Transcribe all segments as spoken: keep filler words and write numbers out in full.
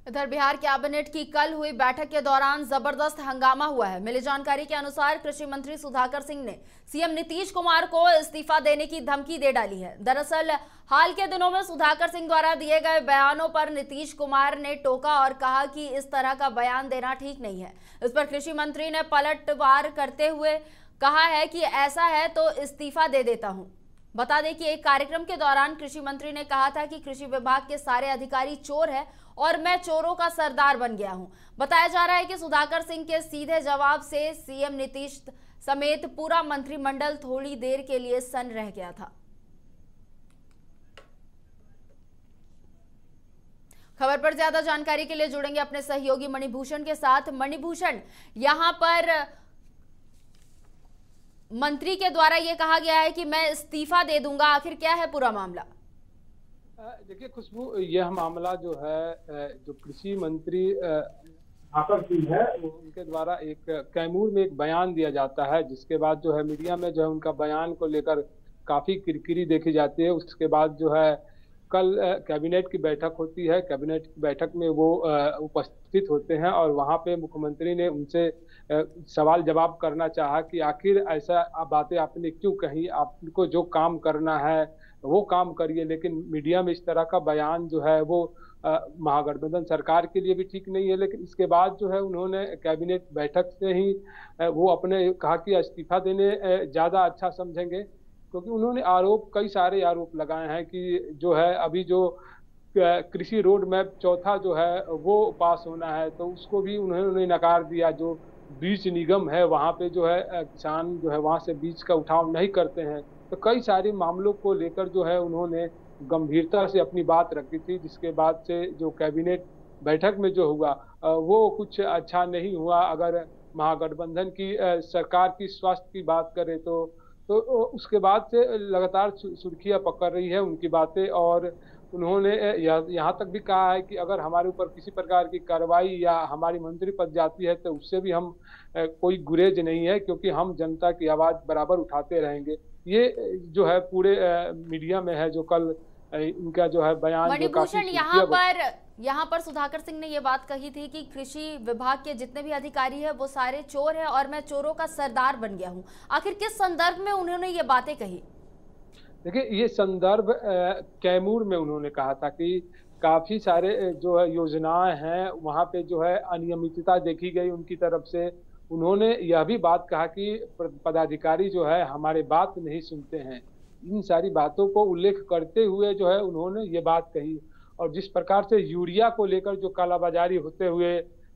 इधर बिहार कैबिनेट की कल हुई बैठक के दौरान जबरदस्त हंगामा हुआ है। मिली जानकारी के अनुसार कृषि मंत्री सुधाकर सिंह ने सीएम नीतीश कुमार को इस्तीफा देने की धमकी दे डाली है। दरअसल हाल के दिनों में सुधाकर सिंह द्वारा दिए गए बयानों पर नीतीश कुमार ने टोका और कहा कि इस तरह का बयान देना ठीक नहीं है। इस पर कृषि मंत्री ने पलटवार करते हुए कहा है कि ऐसा है तो इस्तीफा दे देता हूं। बता दें कि एक कार्यक्रम के दौरान कृषि मंत्री ने कहा था कि कृषि विभाग के सारे अधिकारी चोर हैं और मैं चोरों का सरदार बन गया हूं। बताया जा रहा है कि सुधाकर सिंह के सीधे जवाब से सीएम नीतीश समेत पूरा मंत्रिमंडल थोड़ी देर के लिए सन्न रह गया था। खबर पर ज्यादा जानकारी के लिए जुड़ेंगे अपने सहयोगी मणिभूषण के साथ। मणिभूषण, यहां पर मंत्री के द्वारा यह कहा गया है कि मैं इस्तीफा दे दूंगा, आखिर क्या है पूरा मामला? देखिए खुशबू, यह मामला जो है जो कृषि मंत्री सुधाकर सिंह है उनके द्वारा एक कैमूर में एक बयान दिया जाता है, जिसके बाद जो है मीडिया में जो है उनका बयान को लेकर काफी किरकिरी देखी जाती है। उसके बाद जो है कल कैबिनेट की बैठक होती है। कैबिनेट की बैठक में वो उपस्थित होते हैं और वहाँ पे मुख्यमंत्री ने उनसे सवाल जवाब करना चाहा कि आखिर ऐसा बातें आपने क्यों कही, आपको जो काम करना है वो काम करिए। लेकिन मीडिया में इस तरह का बयान जो है वो महागठबंधन सरकार के लिए भी ठीक नहीं है। लेकिन इसके बाद जो है उन्होंने कैबिनेट बैठक से ही वो अपने कहा कि इस्तीफा देने ज़्यादा अच्छा समझेंगे, क्योंकि उन्होंने आरोप कई सारे आरोप लगाए हैं कि जो है अभी जो कृषि रोड मैप चौथा जो है वो पास होना है तो उसको भी उन्होंने नकार दिया। जो बीज निगम है वहाँ पे जो है किसान जो है वहाँ से बीज का उठाव नहीं करते हैं। तो कई सारे मामलों को लेकर जो है उन्होंने गंभीरता से अपनी बात रखी थी, जिसके बाद से जो कैबिनेट बैठक में जो हुआ वो कुछ अच्छा नहीं हुआ। अगर महागठबंधन की सरकार की स्वास्थ्य की बात करें तो तो उसके बाद से लगातार सुर्खियां पकड़ रही है उनकी बातें, और उन्होंने यहाँ तक भी कहा है कि अगर हमारे ऊपर किसी प्रकार की कार्रवाई या हमारी मंत्री पद जाती है तो उससे भी हम कोई गुरेज नहीं है, क्योंकि हम जनता की आवाज़ बराबर उठाते रहेंगे। ये जो है पूरे मीडिया में है जो कल इनका जो है बयान। मणिभूषण, यहाँ पर यहाँ पर सुधाकर सिंह ने ये बात कही थी कि कृषि विभाग के जितने भी अधिकारी हैं वो सारे चोर हैं और मैं चोरों का सरदार बन गया हूँ। आखिर किस संदर्भ में उन्होंने ये बातें कही? देखिए, ये संदर्भ कैमूर में उन्होंने कहा था कि काफी सारे जो है योजनाएं हैं वहाँ पे जो है अनियमितता देखी गई उनकी तरफ से। उन्होंने यह भी बात कहा कि पदाधिकारी जो है हमारे बात नहीं सुनते हैं। इन सारी बातों को उल्लेख करते हुए जो है उन्होंने ये बात कही। और जिस प्रकार से यूरिया को लेकर जो कालाबाजारी होते हुए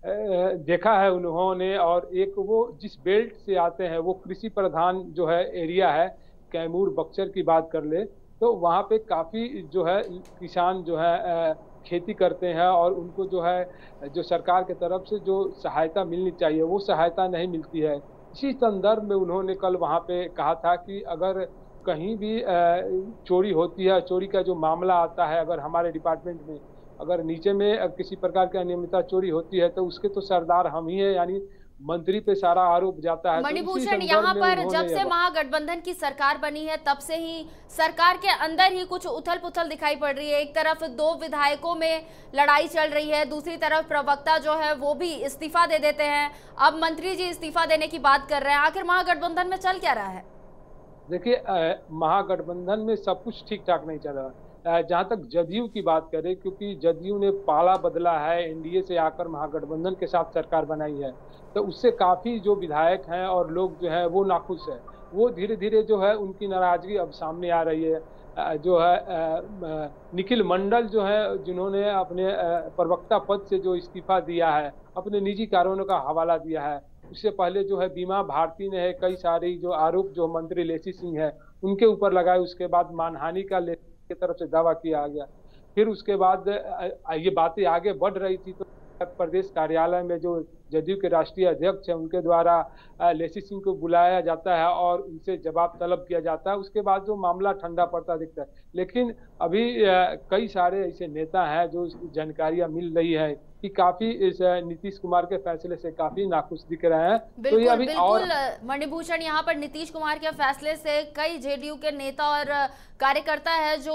देखा है उन्होंने, और एक वो जिस बेल्ट से आते हैं वो कृषि प्रधान जो है एरिया है, कैमूर बक्सर की बात कर ले तो वहाँ पे काफ़ी जो है किसान जो है खेती करते हैं और उनको जो है जो सरकार की तरफ से जो सहायता मिलनी चाहिए वो सहायता नहीं मिलती है। इसी संदर्भ में उन्होंने कल वहाँ पे कहा था कि अगर कहीं भी चोरी होती है, चोरी का जो मामला आता है, अगर हमारे डिपार्टमेंट में अगर नीचे में किसी प्रकार की अनियमितता चोरी होती है तो उसके तो सरदार हम ही है, यानी मंत्री पे सारा आरोप जाता है। मणिभूषण, यहाँ पर जब से महागठबंधन की सरकार बनी है तब से ही सरकार के अंदर ही कुछ उथल पुथल दिखाई पड़ रही है। एक तरफ दो विधायकों में लड़ाई चल रही है, दूसरी तरफ प्रवक्ता जो है वो भी इस्तीफा दे देते हैं। अब मंत्री जी इस्तीफा देने की बात कर रहे हैं। आखिर महागठबंधन में चल क्या रहा है? देखिए, महागठबंधन में सब कुछ ठीक ठाक नहीं चल रहा। जहाँ तक जदयू की बात करें, क्योंकि जदयू ने पाला बदला है, एनडीए से आकर महागठबंधन के साथ सरकार बनाई है, तो उससे काफ़ी जो विधायक हैं और लोग जो है वो नाखुश है। वो धीरे धीरे जो है उनकी नाराजगी अब सामने आ रही है। जो है निखिल मंडल जो है जिन्होंने अपने प्रवक्ता पद से जो इस्तीफा दिया है, अपने निजी कारणों का हवाला दिया है। उससे पहले जो है बीमा भारती ने कई सारी जो आरोप जो मंत्री लेसी सिंह है उनके ऊपर लगाए। उसके बाद मानहानि का लेसी की तरफ से दावा किया गया। फिर उसके बाद ये बातें आगे बढ़ रही थी तो प्रदेश कार्यालय में जो जदयू के राष्ट्रीय अध्यक्ष हैं उनके द्वारा लेसी सिंह को बुलाया जाता है और उनसे जवाब तलब किया जाता है। उसके बाद जो मामला ठंडा पड़ता दिखता है। लेकिन अभी कई सारे ऐसे नेता हैं जो जानकारियां मिल रही है कि काफी इस नीतीश कुमार के फैसले से काफी नाखुश दिख रहे हैं। तो ये अभी और मणिभूषण, यहाँ पर नीतीश कुमार के फैसले से कई जेडीयू के नेता और कार्यकर्ता है जो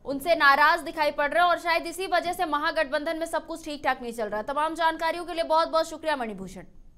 उनसे नाराज दिखाई पड़ रहे हैं और शायद इसी वजह से महागठबंधन में सब कुछ ठीक ठाक नहीं चल रहा है। तमाम जानकारियों के लिए बहुत बहुत शुक्रिया मणिभूषण।